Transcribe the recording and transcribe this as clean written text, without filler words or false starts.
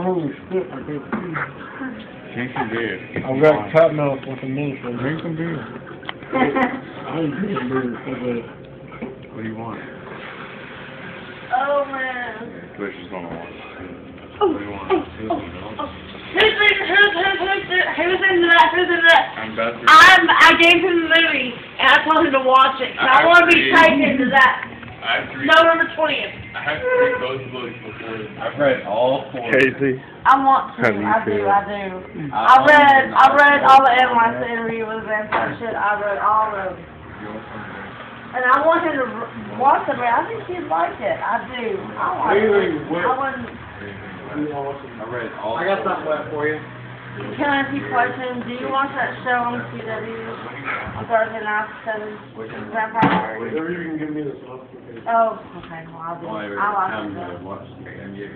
holy shit, I can't see. Drink some beer. I've got top milk with a minute. Drink some beer. I ain't drinking beer. What do you want? Oh, man. Twitch is gonna want. Oh, What do you want? Who's into that? I'm about to. I gave him the movie, and I told him to watch it. So I want to be typed into that. I have to read. November 20th. I have to read both books before. I've read all 4. Casey. I want to. How do you I feel? do. I read all the Airlines interview with vampire shit. I read all of them. And I want him to watch it, but I think he'd like it. I do. I like it. I wouldn't. I read all. I got something left for you. Can I ask you a question? Do you watch that show on CW on Thursday night at 7? Vampire. Whatever you can give me this month. Oh, okay. Well, I'll do. Well, every I like time it. I watch the NBA